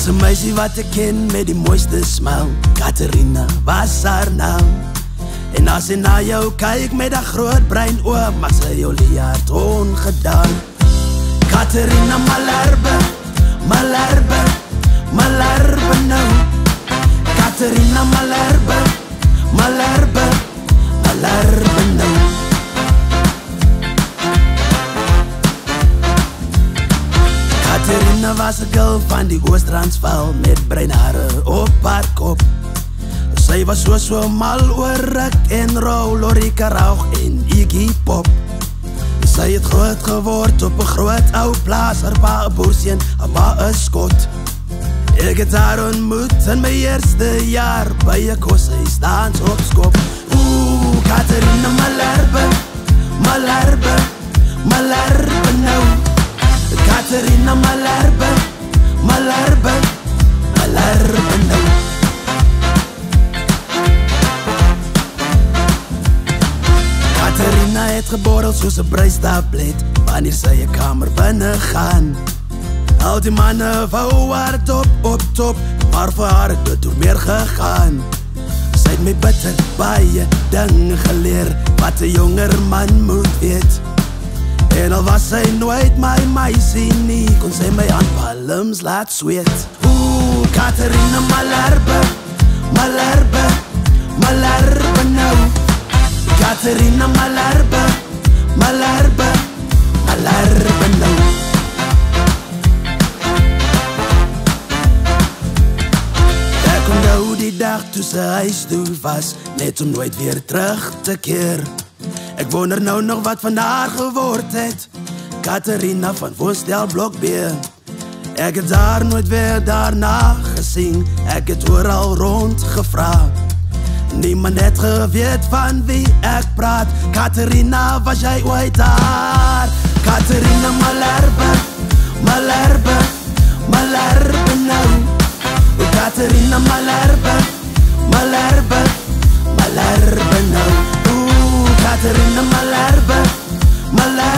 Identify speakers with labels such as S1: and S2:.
S1: 'n meisie wat ek ken met die mooiste smile. Katerina was haar naam. En as sy na jou kyk met 'n groot brein oop, maak sy jou liaard ongedaan. Katerina Malherbe, Malherbe, Malherbe nou. Katerina Malherbe, Malherbe, Malherbe nou. Katerina was 'n girl van die Oos-Transvaal met breinhare op haar kop. Sy was so mal oor Rick en Roll, Lorika Raug en Iggy Pop. Sy het groot geword op 'n groot ou plaas, haar pa 'n boersien, haar ma 'n skot. Ek het haar ontmoet in my eerste jaar by 'n koshuis dans op skop. Katerina Malherbe, Malherbe, Malherbe nou. Katerina Malherbe, Malherbe, Malherbe nou. Katerina het geborrel soos 'n bruistablet wanneer sy 'n kamer binne gaan. Al die manne wou haar op top, maar vir haar het dit meer gegaan. Sy het my bitter baie dinge geleer wat 'n jonger man moet weet. En al was sy nooit my meisie nie, kon sy my aan palms laat sweet. Katerina Malherbe, Malherbe, Malherbe nou. Katerina Malherbe, Malherbe, Malherbe nou. Ek onthou die dag toe sy huis toe was, net om nooit weer terug te keer. Ek wonder nou nog wat van haar geword het, Katerina van Woonstel Blok B. Ek het haar nooit weer daarna gesien, ek het oral rond gevra. Niemand het geweet van wie ek praat. Katerina, was jy ooit daar? Katerina Malherbe, Malherbe, Malherbe nou. Katerina Malherbe, Malherbe, Malherbe nou. Katerina Malherbe, Malherbe.